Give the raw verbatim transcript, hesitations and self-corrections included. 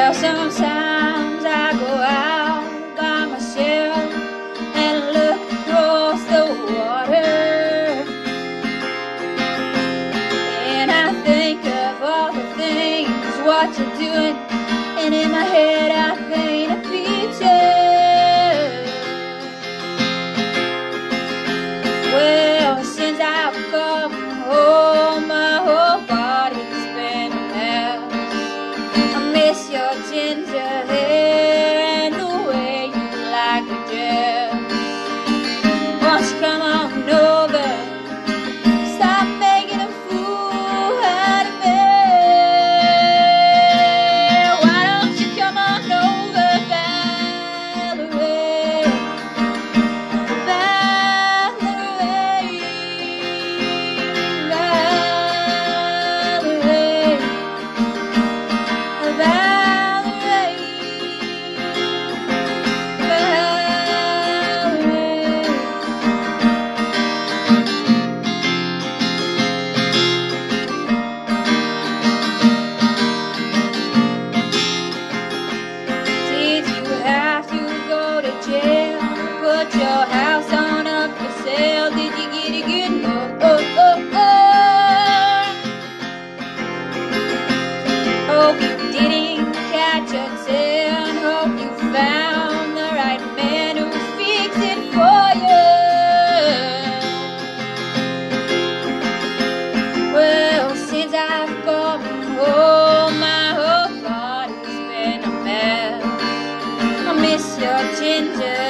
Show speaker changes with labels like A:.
A: Well, sometimes I go out by myself and look across the water, and I think of all the things what you're doing, and in my head I paint a picture. Well, since I've come home, my whole body's been a mess. I miss your ginger hair and the way you like to dress. Won't you come on over? Stop making a fool out of me. Why don't you come on over, Valerie? Valerie, Valerie, Valerie, Valerie. Did you have to go to jail? Put your house on up for sale? Did you get a good look? Oh, oh, oh. Hope you didn't catch a tan. Hope you found the right man who fixed it for you. Well, since I've come home, my whole body's been a mess. I miss your ginger